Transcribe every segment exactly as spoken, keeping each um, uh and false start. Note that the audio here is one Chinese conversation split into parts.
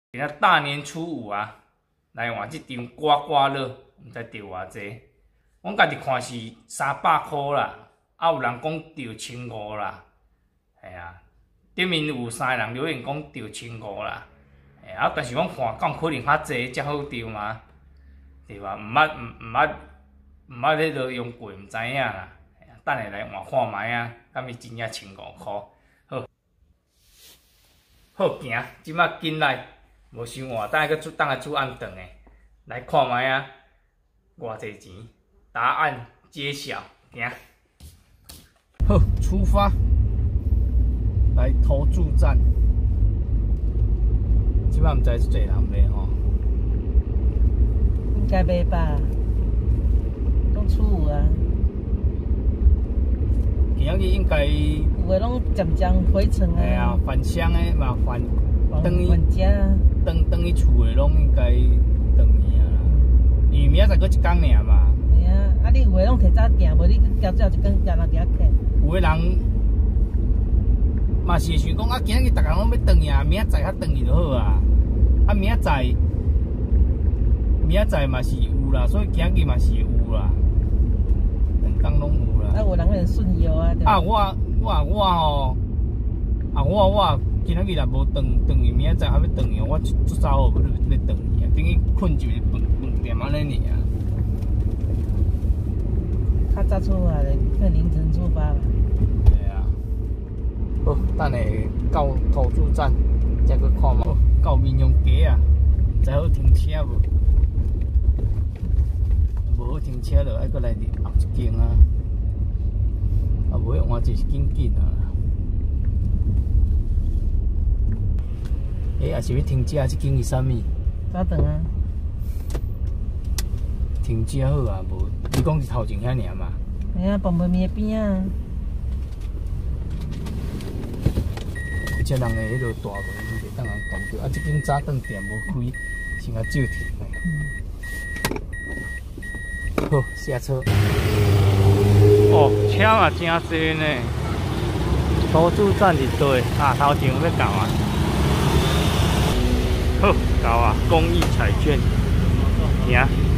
今仔大年初五啊，来换这张刮刮乐，毋知中偌济。阮家己看是三百箍啦，啊有人讲中千五啦，系啊。顶面有三个人留言讲中千五啦，哎啊，但是阮看敢可能较济才好中嘛，对吧？毋捌毋毋捌毋捌迄落用过，毋知影啦。等下来换看卖啊，敢是真正千五箍。好，好行，即摆紧来。 无想换，等下搁煮，等下煮暗顿的，来看卖啊，偌济钱？答案揭晓，行。好，出发，来投注站。即摆毋知是侪人买吼？ 应该买吧？拢初五啊。 今仔日应该有诶，拢渐渐回程啊。 哎呀，返乡诶嘛，返等于。 返家。 等等去厝诶，拢应该等去啊，因为明仔载搁一工尔嘛。 系啊，啊你有诶拢提早订，无你交最后一工加人伫遐客。 有诶人嘛是想讲啊，今日逐工拢要转去啊，明仔载较转去就好啊。啊，明仔载明仔载嘛是有啦，所以今日嘛是有啦，两工拢有啦。 啊，有人很顺游啊。 啊，我我我吼，啊我我。 今仔日若无转转去，明仔载还要转去，我足早后要要转去啊，等于困就饭饭店安尼尔。 较早出发的，看凌晨出发吧。 对啊。好，等下到投注站再去看嘛。到民雄街啊，唔知好停车无？无好停车就爱搁来伫后一间啊。啊，无要换就是紧紧啊。 诶，也是要停车，这间是啥物？ 早顿啊。 停车好啊，无你讲是头前遐尔嘛？ 系啊，磅粿面边啊。 这人的迄落大门袂当人讲着，啊，这间早顿店无开，先甲照停的。好，下车。哦，车嘛真多呢。投注站伫倒啊？头前要到啊。 好，到啊！公益彩券，行。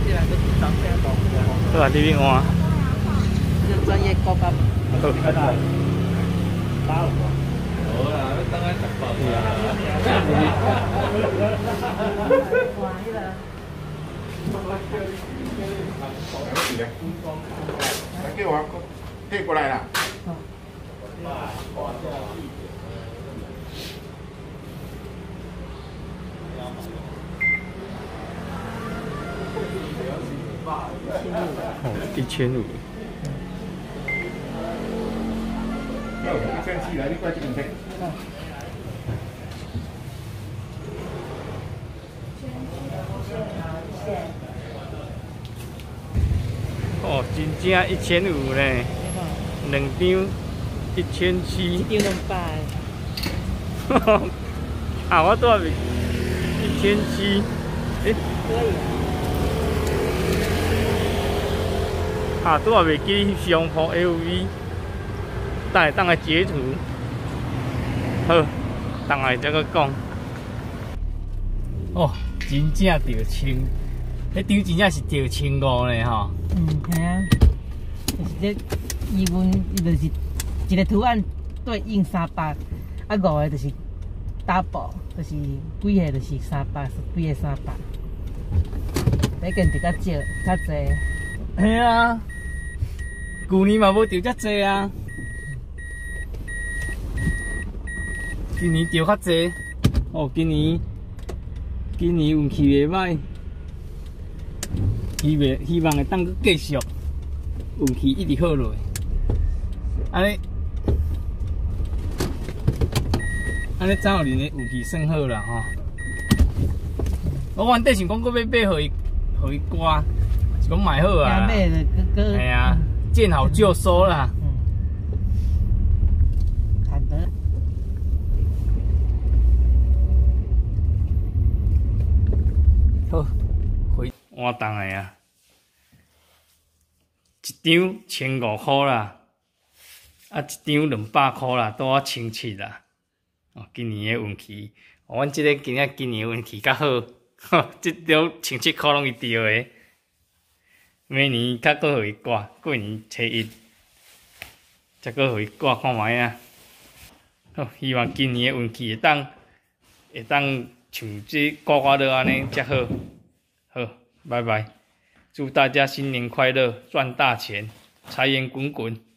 好啊，你边换。 这专业高干。 好。好啦，要等下十包。 来给我配过来了。 哦，一千五。 一千七来，你过来这边听。 哦，真正一千五呢，两张一千七。 一张两百。 啊，我多少一千七？诶。 可以啊。 啊，拄也袂记上铺 L V， 等下等下截图，好，等下再个讲。哦，真正着千，迄张真正是着千五呢吼。 嗯，系啊，就是这英文，就是一个图案对应三百，啊五个就是 double， 就是几个就是三百，几个三百。这件就较少，较济。 系啊。 去年嘛无钓遮济啊，今年钓较济。哦，今年今年运气袂歹，希望希望会当佮继续运气一直好落。安尼安尼张友林的运气算好啦吼。我原底想讲，佮要买互伊互伊刮，是讲买好啊。 买了，哥哥。 系啊。 见好就收啦。 嗯，好的。 好，回换档的啊，一张千五块啦，啊一张两百块啦，拄啊千七啦。哦，今年的运气阮即个今仔今年运气较好，吼，即条千七箍拢伊钓诶。明年较搁互伊挂，过年初一，则搁互伊挂看卖啊。好，希望今年诶运气会当会当像即刮刮乐安尼则好。好，拜拜，祝大家新年快乐，赚大钱，财源滚滚。